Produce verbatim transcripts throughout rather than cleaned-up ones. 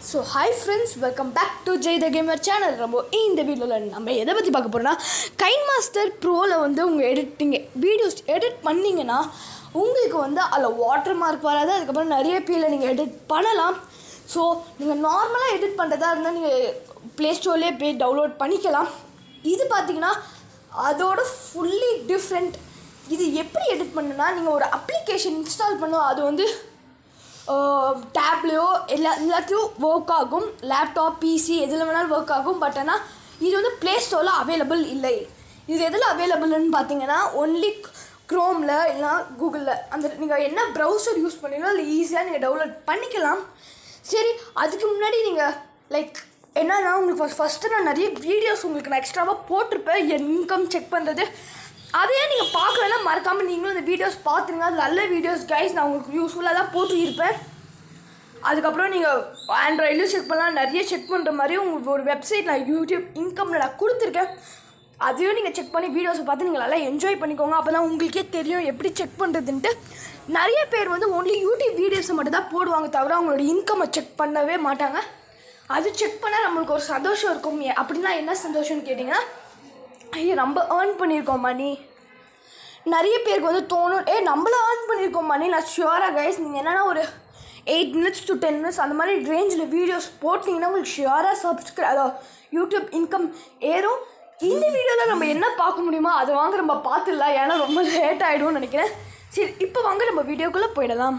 So hi friends, welcome back to Jay the Gamer channel. நம்ம இந்த வீடியோவில் நம்ம எதை பற்றி பார்க்க போகிறோம்னா கைன்மாஸ்டர் ப்ரோவில் வந்து உங்கள் எடிட்டிங் வீடியோஸ் எடிட் பண்ணிங்கன்னா உங்களுக்கு வந்து அதில் வாட்டர் மார்க் வராது. அதுக்கப்புறம் நிறைய பேரில் நீங்கள் எடிட் பண்ணலாம். ஸோ நீங்கள் நார்மலாக எடிட் பண்ணுறதா இருந்தால் நீங்கள் ப்ளே ஸ்டோர்லேயே போய் டவுன்லோட் பண்ணிக்கலாம். இது பார்த்தீங்கன்னா அதோட ஃபுல்லி டிஃப்ரெண்ட். இது எப்படி எடிட் பண்ணுன்னா நீங்கள் ஒரு அப்ளிகேஷன் இன்ஸ்டால் பண்ணோம், அது வந்து டேப்லேயோ எல்லா எல்லாத்தையும் ஒர்க் ஆகும். லேப்டாப் பிசி எதில் வேணாலும் ஒர்க் ஆகும். பட் ஆனால் இது வந்து ப்ளே ஸ்டோரில் அவைலபிள் இல்லை. இது எதில் அவைலபிள்னு பார்த்தீங்கன்னா ஒன்லி க்ரோமில் இல்லைனா கூகுளில் அந்த நீங்கள் என்ன ப்ரௌசர் யூஸ் பண்ணீங்களோ அதில் ஈஸியாக நீங்கள் டவுன்லோட் பண்ணிக்கலாம். சரி, அதுக்கு முன்னாடி நீங்கள் லைக் என்னன்னா உங்களுக்கு ஃபஸ்ட்டு நான் நிறைய வீடியோஸ் உங்களுக்கு நான் எக்ஸ்ட்ராவாக போட்டிருப்பேன் என் இன்கம் செக் பண்ணுறது. அதையே நீங்கள் பார்க்கலன்னா மறக்காமல் நீங்களும் இந்த வீடியோஸ் பார்த்துருங்க. அது நல்ல வீடியோஸ் கைஸ், நான் உங்களுக்கு யூஸ்ஃபுல்லாக தான் போட்டு இருப்பேன். அதுக்கப்புறம் நீங்கள் ஆண்ட்ராய்ட்லையும் செக் பண்ணலாம். நிறைய செக் பண்ணுற மாதிரி உங்களுக்கு ஒரு வெப்சைட் நான் யூடியூப் இன்கமில் நான் கொடுத்துருக்கேன். அதையும் நீங்கள் செக் பண்ணி வீடியோஸை பார்த்து நீங்கள் நல்லா என்ஜாய் பண்ணிக்கோங்க. அப்போ தான் உங்களுக்கே தெரியும் எப்படி செக் பண்ணுறதுன்ட்டு. நிறைய பேர் வந்து ஒன்லி யூடியூப் வீடியோஸை மட்டும் தான் போடுவாங்க, தவிர அவங்களோட இன்கம்மை செக் பண்ணவே மாட்டாங்க. அது செக் பண்ணால் நம்மளுக்கு ஒரு சந்தோஷம் இருக்கும். அப்படின்னா என்ன சந்தோஷம்னு கேட்டிங்கன்னா, ஐயோ நம்ம ஏர்ன் பண்ணியிருக்கோம் மணி. நிறைய பேருக்கு வந்து தோணும், ஏ நம்மள ஏர்ன் பண்ணியிருக்கோம் மணி. நான் ஷியோராக கைஸ் நீங்கள் என்னென்னா ஒரு eight minutes to ten minutes அந்த மாதிரி ரேஞ்சில் வீடியோஸ் போட்டிங்கன்னா உங்களுக்கு ஷியோராக சப்ஸ்கிரை அதோ யூடியூப் இன்கம் ஏறும். இந்த வீடியோவில் நம்ம என்ன பார்க்க முடியுமோ அதை வாங்க நம்ம பார்த்துடலாம், ஏன்னா ரொம்ப லேட் ஆகிடும்னு நினைக்கிறேன். சரி, இப்போ வாங்க நம்ம வீடியோக்குள்ளே போயிடலாம்.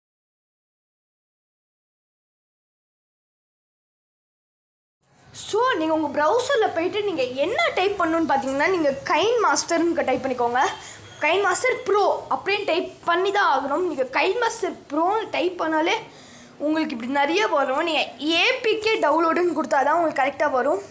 ஸோ நீங்கள் உங்கள் ப்ரௌசரில் போய்ட்டு நீங்கள் என்ன டைப் பண்ணணுன்னு பார்த்தீங்கன்னா, நீங்கள் கைன்மாஸ்டர்னு டைப் பண்ணிக்கோங்க. கைன்மாஸ்டர் ப்ரோ அப்படின்னு டைப் பண்ணி தான் ஆகணும். நீங்கள் கைன்மாஸ்டர் ப்ரோன்னு டைப் பண்ணாலே உங்களுக்கு இப்படி நிறைய வரும். நீங்கள் ஏபிகே டவுன்லோடுன்னு கொடுத்தா தான் உங்களுக்கு கரெக்டாக வரும்.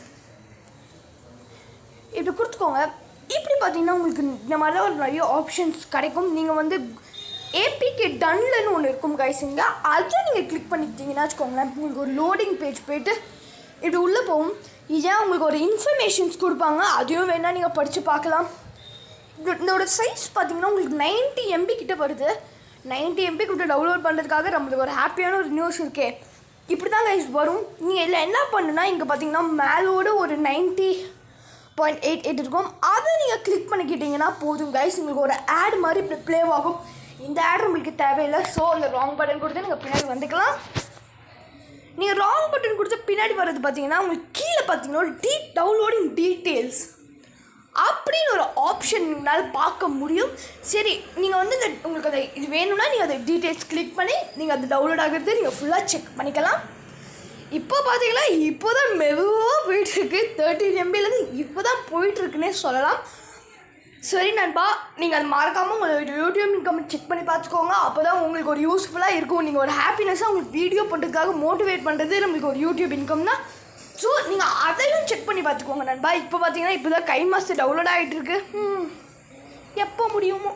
இப்படி கொடுத்துக்கோங்க. இப்படி பார்த்தீங்கன்னா உங்களுக்கு இந்த மாதிரி தான் ஒரு நிறைய ஆப்ஷன்ஸ் கிடைக்கும். நீங்கள் வந்து ஏபிகே டன்லன்னு ஒன்று இருக்கும் கைஸுங்க, அதை நீங்கள் கிளிக் பண்ணிக்கிட்டீங்கன்னா வச்சுக்கோங்களேன், உங்களுக்கு ஒரு லோடிங் பேஜ் போய்ட்டு இப்படி உள்ளே போகும். இதே உங்களுக்கு ஒரு இன்ஃபர்மேஷன்ஸ் கொடுப்பாங்க, அதையும் வேணால் நீங்கள் படித்து பார்க்கலாம். இதோட சைஸ் பார்த்தீங்கன்னா உங்களுக்கு நைன்ட்டி எம்பி கிட்டே வருது. நைன்ட்டி எம்பி கிட்ட டவுன்லோட் பண்ணுறதுக்காக நம்மளுக்கு ஒரு ஹாப்பியான ஒரு நியூஸ் இருக்கே. இப்படி தான் கைஸ் வரும். நீங்கள் இதில் என்ன பண்ணுன்னா, இங்கே பார்த்தீங்கன்னா மேலோடு ஒரு நைன்ட்டி பாயிண்ட் எயிட் எயிட் இருக்கும். அதை நீங்கள் கிளிக் பண்ணிக்கிட்டிங்கன்னா போதும் கைஸ், உங்களுக்கு ஒரு ஆட் மாதிரி இப்படி ப்ளே ஆகும். இந்த ஆட் உங்களுக்கு தேவையில்லை. ஸோ அந்த ராங் பட்டன் கொடுத்து நீங்கள் பின்னாடி வந்துக்கலாம். நீங்கள் ராங் பட்டன் கொடுத்து பின்னாடி வர்றது பார்த்தீங்கன்னா உங்களுக்கு கீழே பார்த்தீங்கன்னா ஒரு டீ டவுன்லோடிங் டீட்டெயில்ஸ் அப்படின்னு ஒரு ஆப்ஷன் உங்களால் பார்க்க முடியும். சரி, நீங்கள் வந்து இந்த உங்களுக்கு அதை இது வேணும்னா நீங்கள் அதை டீட்டெயில்ஸ் கிளிக் பண்ணி நீங்கள் அது டவுன்லோட் ஆகிறது நீங்கள் ஃபுல்லாக செக் பண்ணிக்கலாம். இப்போ பார்த்தீங்கன்னா இப்போ தான் மெதுவாக போயிட்டுருக்கு. தேர்ட்டின் எம்பிலேருந்து இப்போ தான் போயிட்டுருக்குன்னே சொல்லலாம். சரி நண்பா, நீங்கள் அது மறக்காமல் உங்களோட யூடியூப் இன்கம் செக் பண்ணி பார்த்துக்கோங்க. அப்போ தான் உங்களுக்கு ஒரு யூஸ்ஃபுல்லாக இருக்கும். நீங்கள் ஒரு ஹாப்பினஸ்ஸாக உங்களுக்கு வீடியோ பண்ணுறதுக்காக மோட்டிவேட் பண்ணுறது நம்மளுக்கு ஒரு யூடியூப் இன்கம் தான். ஸோ நீங்கள் அதையும் செக் பண்ணி பார்த்துக்கோங்க நண்பா. இப்போ பார்த்தீங்கன்னா இப்போ தான் கைன்மாஸ்டர் டவுன்லோட் ஆகிட்டுருக்கு. எப்போ முடியுமோ.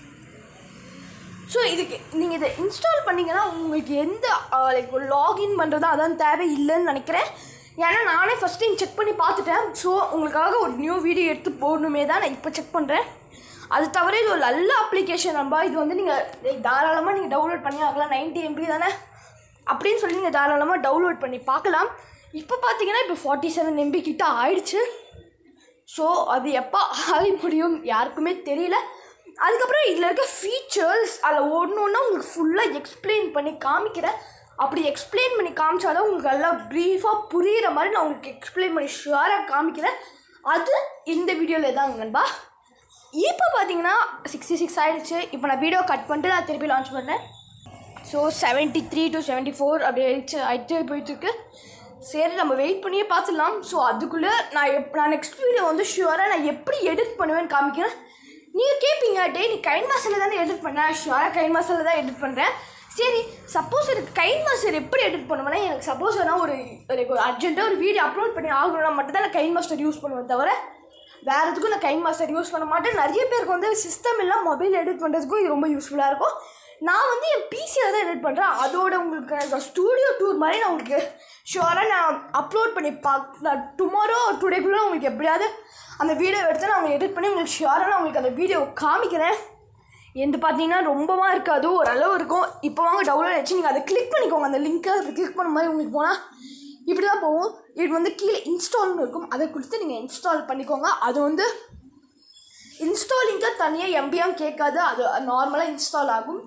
ஸோ இதுக்கு நீங்கள் இதை இன்ஸ்டால் பண்ணிங்கன்னா உங்களுக்கு எந்த லைக் ஒரு லாகின் பண்ணுறதோ அதான் தேவை இல்லைன்னு நினைக்கிறேன். ஏன்னா நானே ஃபஸ்ட் டைம் செக் பண்ணி பார்த்துட்டேன். ஸோ உங்களுக்காக ஒரு நியூ வீடியோ எடுத்து போடணுமே தான் நான் இப்போ செக் பண்ணுறேன். அது தவிர இது ஒரு நல்ல அப்ளிகேஷன் நம்பா. இது வந்து நீங்கள் தாராளமாக நீங்கள் டவுன்லோட் பண்ணி ஆகலாம். நைன்ட்டி எம்பி தானே அப்படின்னு சொல்லி நீங்கள் தாராளமாக டவுன்லோட் பண்ணி பார்க்கலாம். இப்போ பார்த்தீங்கன்னா இப்போ ஃபார்ட்டி செவன் எம்பி கிட்ட ஆயிடுச்சு. ஸோ அது எப்போ ஆகி முடியும் யாருக்குமே தெரியல. அதுக்கப்புறம் இதில் இருக்க ஃபீச்சர்ஸ் அதில் ஒன்று ஒன்றா உங்களுக்கு ஃபுல்லாக எக்ஸ்பிளைன் பண்ணி காமிக்கிறேன். அப்படி எக்ஸ்பிளைன் பண்ணி காமிச்சாலும் உங்களுக்கு நல்லா ப்ரீஃபாக புரிகிற மாதிரி நான் உங்களுக்கு எக்ஸ்பிளைன் பண்ணி ஷுவராக காமிக்கிறேன். அது இந்த வீடியோவில் தாங்க நண்பா. இப்போ பார்த்தீங்கன்னா சிக்ஸ்டி சிக்ஸ் ஆகிடுச்சு. இப்போ நான் வீடியோ கட் பண்ணிட்டு நான் திருப்பி லான்ச் பண்ணுறேன். So seventy three to seventy four அப்படி ஆயிடுச்சு ஆகிட்டே போயிட்டுருக்கு. சரி, நம்ம வெயிட் பண்ணியே பார்த்துடலாம். ஸோ அதுக்குள்ளே நான் எப் நான் நெக்ஸ்ட் வீடியோ வந்து ஷுவராக நான் எப்படி எடிட் பண்ணுவேன்னு காமிக்கிறேன். நீங்கள் கேட்பீங்க, டே நீ கைன்மாஸ்டரில் தானே எடிட் பண்ணேன். ஷுவராக கைன்மாஸ்டரில் தான் எடிட் பண்ணுறேன். சரி, சப்போஸ் எனக்கு கைன்மாஸ்டர் எப்படி எடிட் பண்ணுவேன்னா, எனக்கு சப்போஸ் வேணால் ஒரு லைக் ஒரு அர்ஜென்ட்டாக ஒரு வீடியோ அப்லோட் பண்ணி ஆகணும்னா மட்டும் தான் நான் கைன்மாஸ்டர் யூஸ் பண்ணுவேன், தவிர வேறு எதுக்கும் நான் கைன்மாஸ்டர் யூஸ் பண்ண மாட்டேன். நிறைய பேருக்கு வந்து சிஸ்டம் எல்லாம் மொபைல் எடிட் பண்ணுறதுக்கும் இது ரொம்ப யூஸ்ஃபுல்லாக இருக்கும். நான் வந்து என் பிசியில் தான் எடிட் பண்ணுறேன். அதோட உங்களுக்கு ஸ்டூடியோ டூர் மாதிரி நான் உங்களுக்கு ஷுவராக நான் அப்லோட் பண்ணி பார்க்க நான் டுமாரோ டுடேக்குள்ளே உங்களுக்கு எப்படியாவது அந்த வீடியோ எடுத்து நான் உங்களுக்கு எடிட் பண்ணி உங்களுக்கு ஷுவராக நான் உங்களுக்கு அந்த வீடியோ காமிக்கிறேன். எந்த பார்த்தீங்கன்னா ரொம்பவா இருக்காது, ஓரளவு இருக்கும். இப்போ வாங்க டவுன்லோட் ஆகிடுச்சு, நீங்கள் அதை கிளிக் பண்ணிக்கோங்க. அந்த லிங்க்கை கிளிக் பண்ண மாதிரி உங்களுக்கு போனால் இப்படி தான் போகும். இது வந்து கீழே இன்ஸ்டால்னு இருக்கும், அதை கொடுத்து நீங்கள் இன்ஸ்டால் பண்ணிக்கோங்க. அது வந்து இன்ஸ்டாலிங்காக தனியாக எம்பிஎம் கேட்காது, அது நார்மலாக இன்ஸ்டால் ஆகும்.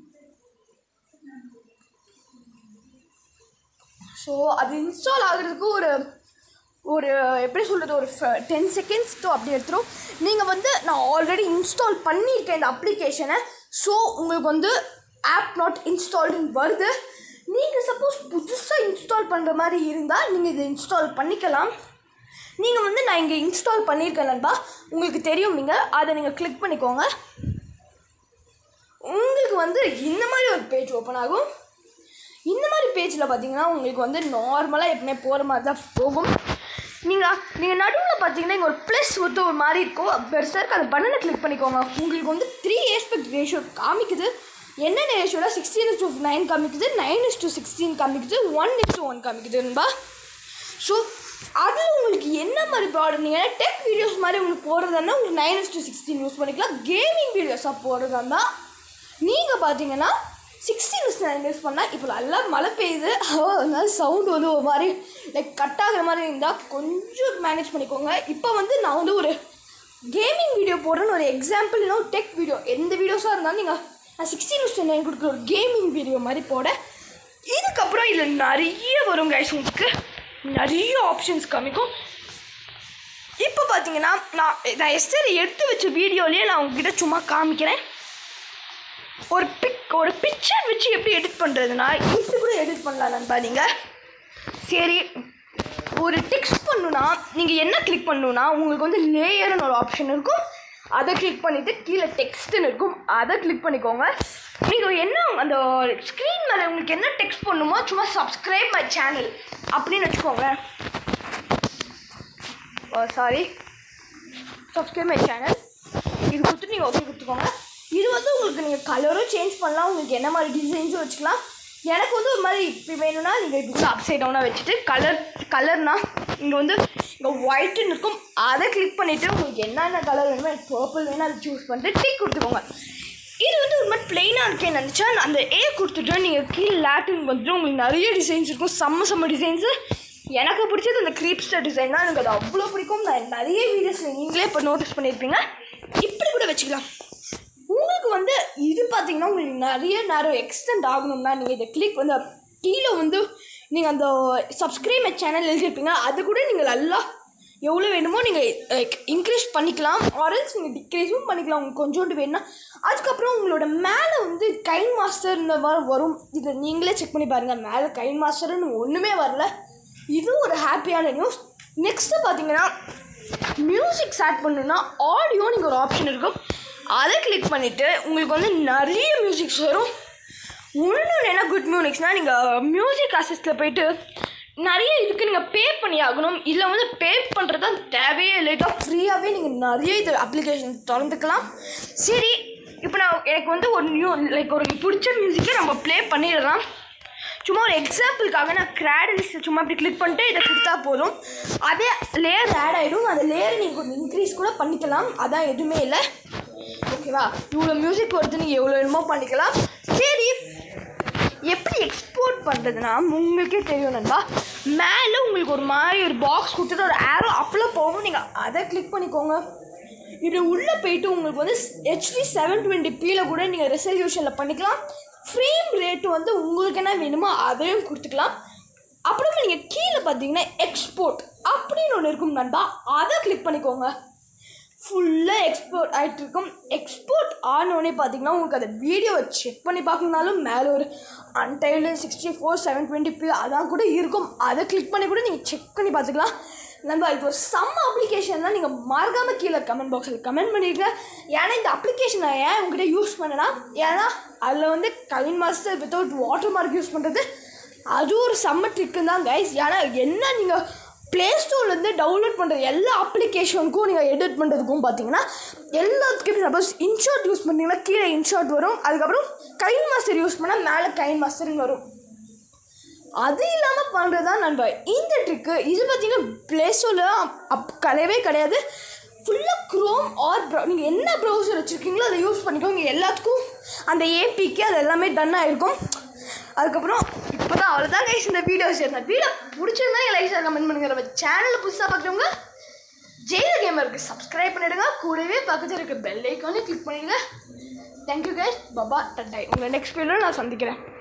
ஸோ அது இன்ஸ்டால் ஆகிறதுக்கு ஒரு ஒரு எப்படி சொல்கிறது ஒரு டென் செகண்ட்ஸ் டூ அப்படி எடுத்துரும். நீங்கள் வந்து நான் ஆல்ரெடி இன்ஸ்டால் பண்ணியிருக்கேன் இந்த அப்ளிகேஷனை. ஸோ உங்களுக்கு வந்து ஆப் நாட் இன்ஸ்டால்டுன்னு வருது. நீங்கள் சப்போஸ் புதுசாக இன்ஸ்டால் பண்ணுற மாதிரி இருந்தால் நீங்கள் இதை இன்ஸ்டால் பண்ணிக்கலாம். நீங்கள் வந்து நான் இங்கே இன்ஸ்டால் பண்ணியிருக்கேன் நண்பா, உங்களுக்கு தெரியும். நீங்கள் அதை நீங்கள் கிளிக் பண்ணிக்கோங்க. உங்களுக்கு வந்து இந்த மாதிரி ஒரு பேஜ் ஓப்பன் ஆகும். இந்த மாதிரி பேஜில் பார்த்தீங்கன்னா உங்களுக்கு வந்து நார்மலாக எப்பவுமே போகிற மாதிரி தான் போகும். நீங்கள் நீங்கள் நடுவில் பார்த்தீங்கன்னா இங்கே ஒரு ப்ளஸ் வந்து ஒரு மாதிரி இருக்கும், பெருசாக இருக்குது. அந்த பட்டனை கிளிக் பண்ணிக்கோங்க. உங்களுக்கு வந்து த்ரீ ஏஸ்பெக்ட் ரேஷியோ காமிக்குது. என்னென்ன ரேஷியோவில் சிக்ஸ்டீன் இஸ் டு நைன் காமிக்குது, நைன் இஸ் டு சிக்ஸ்டீன் காமிக்குது, ஒன் இஸ் டு ஒன் காமிக்குதுன்பா. ஸோ அதில் உங்களுக்கு என்ன மாதிரி ப்ராடக்ட், நீங்கள் டெக் வீடியோஸ் மாதிரி உங்களுக்கு போடுறதுனா உங்களுக்கு nine is to sixteen use பண்ணிக்கலாம். கேமிங் வீடியோஸாக போடுறதா இருந்தால் நீங்கள் பார்த்தீங்கன்னா சிக்ஸ்டீன் இஸ் நைன் யூஸ் பண்ணால். இப்போ நல்லா மழை பெய்யுது, அதனால சவுண்டு வந்து ஒரு மாதிரி லைக் கட் ஆகிற மாதிரி இருந்தால் கொஞ்சம் மேனேஜ் பண்ணிக்கோங்க. இப்போ வந்து நான் வந்து ஒரு கேமிங் வீடியோ போடுறேன்னு ஒரு எக்ஸாம்பிள், இல்லை ஒரு டெக் வீடியோ, எந்த வீடியோஸாக இருந்தாலும் நீங்கள் நான் சிக்ஸ்டீன் இஸ் நைன் கொடுக்குற ஒரு கேமிங் வீடியோ மாதிரி போட. இதுக்கப்புறம் இதில் நிறைய வரும் கைஸ், உங்களுக்கு நிறைய ஆப்ஷன்ஸ் காமிக்கும். இப்போ பார்த்தீங்கன்னா நான் நான் எஸ்டர் எடுத்து வச்ச வீடியோலேயே நான் உங்ககிட்ட சும்மா காமிக்கிறேன். ஒரு பிக் ஒரு பிக்சர் வச்சு எப்படி எடிட் பண்ணுறதுனா இப்படி கூட எடிட் பண்ணலாம் நண்பா. நீங்கள் சரி ஒரு டெக்ஸ்ட் பண்ணணுன்னா நீங்கள் என்ன கிளிக் பண்ணணுன்னா உங்களுக்கு வந்து லேயர்னு ஒரு ஆப்ஷன் இருக்கும், அதை கிளிக் பண்ணிவிட்டு கீழே டெக்ஸ்ட்டுன்னு இருக்கும், அதை கிளிக் பண்ணிக்கோங்க. நீங்கள் என்ன அந்த ஸ்க்ரீன் மேலே உங்களுக்கு என்ன டெக்ஸ்ட் பண்ணணுமோ சும்மா சப்ஸ்கிரைப் மை சேனல் அப்படின்னு வச்சுக்கோங்க. சாரி சப்ஸ்கிரைப் மை சேனல் இது கொடுத்துட்டு நீங்கள் ஓகே கொடுத்துக்கோங்க. இது வந்து உங்களுக்கு நீங்கள் கலரும் சேஞ்ச் பண்ணலாம், உங்களுக்கு என்ன மாதிரி டிசைன்ஸும் வச்சுக்கலாம். எனக்கு வந்து ஒரு மாதிரி இப்படி வேணும்னா நீங்கள் இப்படி வந்து அப்சைட் டவுனாக வச்சுட்டு கலர் கலர்னால் இங்கே வந்து இங்கே ஒயிட்டுன்னு இருக்கும், அதை கிளிக் பண்ணிவிட்டு உங்களுக்கு என்னென்ன கலர் வேணுமோ எனக்கு பர்பிள் வேணும் அதை சூஸ் பண்ணிட்டு டிக் கொடுத்துக்கோங்க. இது வந்து ஒரு மாதிரி ப்ளெயினாக இருக்கேன்னு நினச்சா அந்த ஏ கொடுத்துட்டு நீங்கள் கீழே லேட்டின் வந்துட்டு உங்களுக்கு நிறைய டிசைன்ஸ் இருக்கும், செம்ம செம்ம டிசைன்ஸு. எனக்கு பிடிச்சது அந்த க்ரீப்ஸ்டர் டிசைன் தான், எனக்கு அது அவ்வளோ பிடிக்கும். நான் நிறைய வீடியோஸில் நீங்களே இப்போ நோட்டீஸ் பண்ணியிருப்பீங்க. இப்படி கூட வச்சுக்கலாம். உங்களுக்கு வந்து இது பார்த்தீங்கன்னா உங்களுக்கு நிறைய நேரம் எக்ஸ்டெண்ட் ஆகணும்னா நீங்கள் இதை கிளிக் வந்து கீழே வந்து நீங்கள் அந்த சப்ஸ்கிரைப் மை சேனல் எழுதியிருப்பீங்க, அது கூட நீங்கள் நல்லா எவ்வளோ வேணுமோ நீங்கள் லைக் இன்க்ரீஸ் பண்ணிக்கலாம், ஆரல்ஸ் நீங்கள் டிக்ரீஸும் பண்ணிக்கலாம் உங்களுக்கு கொஞ்சோண்டு வேணும்னா. அதுக்கப்புறம் உங்களோட மேலே வந்து கைன் மாஸ்டர்னு வரும், இதை நீங்களே செக் பண்ணி பாருங்கள். மேலே கைன் மாஸ்டர்னு ஒன்றுமே வரல, இது ஒரு ஹாப்பியான நியூஸ். நெக்ஸ்ட்டு பார்த்தீங்கன்னா மியூசிக் ஸ்டார்ட் பண்ணணுன்னா ஆடியோ நீங்கள் ஒரு ஆப்ஷன் இருக்கும், அதை கிளிக் பண்ணிவிட்டு உங்களுக்கு வந்து நிறைய மியூசிக்ஸ் வரும். இன்னொன்று என்ன குட் மியூசிக்ஸ்னால் நீங்கள் மியூசிக் அசிஸ்டில் போய்ட்டு நிறைய இதுக்கு நீங்கள் பே பண்ணி ஆகணும், இல்லை வந்து பே பண்ணுறது தான் தேவையே இல்லைட்டா ஃப்ரீயாகவே நீங்கள் நிறைய இது அப்ளிகேஷன் திறந்துக்கலாம். சரி இப்போ நான் எனக்கு வந்து ஒரு நியூ லைக் ஒரு பிடிச்ச மியூசிக்கை நம்ம ப்ளே பண்ணிடலாம். சும்மா ஒரு எக்ஸாம்பிளுக்காக நான் கிராடல்ஸ் சும்மா இப்படி கிளிக் பண்ணிட்டு இதை கொடுத்தா போதும், அதே லேயர் ஆட் ஆகிடும். அந்த லேயரை நீங்கள் கொஞ்சம் இன்க்ரீஸ் கூட பண்ணிக்கலாம், அதான் எதுவுமே இல்லை. ஓகேவா, இவ்வளோ மியூசிக் வருது, நீங்கள் எவ்வளோ என்னமோ பண்ணிக்கலாம். சரி எப்படி எக்ஸ்போர்ட் பண்ணுறதுனா உங்களுக்கே தெரியும் நண்பா. மேலே உங்களுக்கு ஒரு மாதிரி ஒரு பாக்ஸ் கொடுத்துட்டு ஒரு ஆரோ அப்பெல்லாம் போகும், நீங்கள் அதை கிளிக் பண்ணிக்கோங்க. இப்படி உள்ளே போயிட்டு உங்களுக்கு வந்து ஹெச்டி செவன் டுவெண்ட்டி பியில் கூட நீங்கள் ரெசல்யூஷனில் பண்ணிக்கலாம். ஃப்ரேம் ரேட்டு வந்து உங்களுக்கு என்ன வேணுமோ அதையும் கொடுத்துக்கலாம். அப்புறமா நீங்கள் கீழே பார்த்தீங்கன்னா எக்ஸ்போர்ட் அப்படின்னு ஒன்று இருக்கும் நண்பா, அதை கிளிக் பண்ணிக்கோங்க. ஃபுல்லாக எக்ஸ்போர்ட் ஆகிட்டு இருக்கும். எக்ஸ்போர்ட் ஆனோடனே பார்த்தீங்கன்னா உங்களுக்கு அந்த வீடியோவை செக் பண்ணி பார்க்கணுனாலும் மேலே ஒரு untitled sixty four seven twenty P அதான் கூட இருக்கும், அதை கிளிக் பண்ணி கூட நீங்கள் செக் பண்ணி பார்த்துக்கலாம். நண்பா இது ஒரு செம்ம அப்ளிகேஷன்லாம், நீங்கள் மறக்காமல் கீழே கமெண்ட் பாக்ஸில் கமெண்ட் பண்ணிடுங்க. ஏன்னா இந்த அப்ளிகேஷன் நான் ஏன் உங்கள்கிட்ட யூஸ் பண்ணேன்னா, ஏன்னா அதில் வந்து KineMaster without watermark use பண்ணுறது அது ஒரு செம்ம ட்ரிக்கு தான் கைஸ். ஏன்னா என்ன நீங்கள் ப்ளே ஸ்டோர்லேருந்து டவுன்லோட் பண்ணுற எல்லா அப்ளிகேஷனுக்கும் நீங்கள் எடிட் பண்ணுறதுக்கும் பார்த்தீங்கன்னா எல்லாத்துக்குமே சப்போஸ் இன்ஷாட் யூஸ் பண்ணிங்கன்னா கீழே இன்ஷாட் வரும், அதுக்கப்புறம் கைன் மாஸ்டர் யூஸ் பண்ணால் மேலே கைன் மாஸ்டர்னு வரும். அது இல்லாமல் பண்ணுறது தான் நண்பா இந்த ட்ரிக்கு. இது பார்த்திங்கன்னா ப்ளே ஸ்டோரில் அப் கிடையவே கிடையாது. ஃபுல்லாக க்ரோம் ஆர் ப்ரௌ நீங்கள் என்ன ப்ரௌசர் வச்சுருக்கீங்களோ அதை யூஸ் பண்ணிக்கோங்க. எல்லாத்துக்கும் அந்த ஏபிக்கு அது எல்லாமே டன் ஆகிருக்கும். அதுக்கப்புறம் இப்போ தான் அவ்வளோதான் கைஸ் இந்த வீடியோ ஷேர். வீடியோ பிடிச்சிருந்தா லைக் ஷேர் கமெண்ட் பண்ணுங்க. நம்ம சேனலில் புதுசாக பார்க்குறவங்க ஜெயிலர் கேமருக்கு சப்ஸ்கிரைப் பண்ணிவிடுங்க. கூடவே பக்கத்தில் இருக்க பெல் ஐக்கானே கிளிக் பண்ணிடுங்க. Thank you guys. பபா டட்டாய். உங்களை நெக்ஸ்ட் வீடியோவில் நான் சந்திக்கிறேன்.